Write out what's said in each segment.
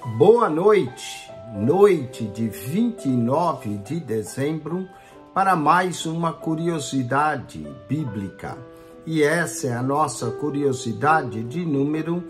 Boa noite, noite de 29 de dezembro, para mais uma curiosidade bíblica. E essa é a nossa curiosidade de número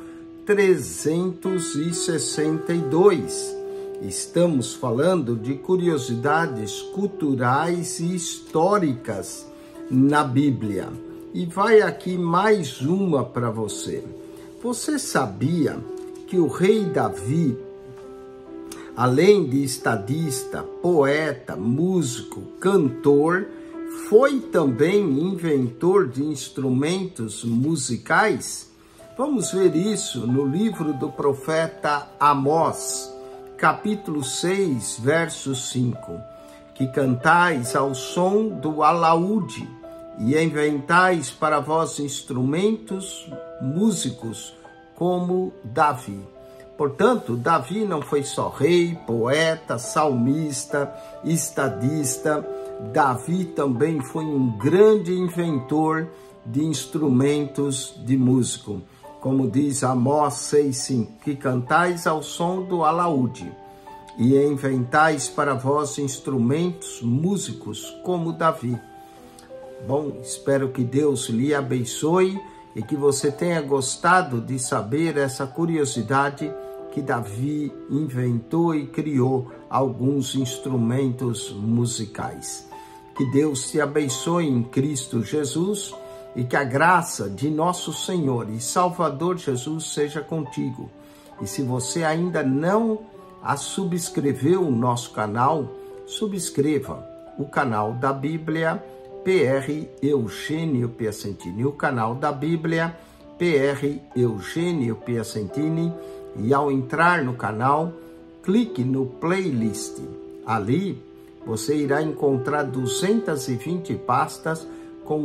362. Estamos falando de curiosidades culturais e históricas na Bíblia. E vai aqui mais uma para você. Você sabia que o rei Davi, além de estadista, poeta, músico, cantor, foi também inventor de instrumentos musicais? Vamos ver isso no livro do profeta Amós, capítulo 6, verso 5. Que cantais ao som do alaúde e inventais para vós instrumentos músicos como Davi. Portanto, Davi não foi só rei, poeta, salmista, estadista. Davi também foi um grande inventor de instrumentos de músico. Como diz Amós 6,5, que cantais ao som do alaúde e inventais para vós instrumentos músicos como Davi. Bom, espero que Deus lhe abençoe e que você tenha gostado de saber essa curiosidade que Davi inventou e criou alguns instrumentos musicais. Que Deus te abençoe em Cristo Jesus e que a graça de nosso Senhor e Salvador Jesus seja contigo. E se você ainda não subscreveu o nosso canal, subscreva o canal da Bíblia PR Eugênio Piacentini, o canal da Bíblia PR Eugênio Piacentini, e ao entrar no canal, clique no playlist. Ali você irá encontrar 220 pastas com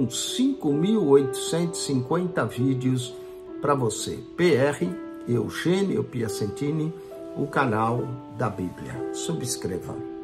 5.850 vídeos para você. PR Eugênio Piacentini, o canal da Bíblia. Subscreva.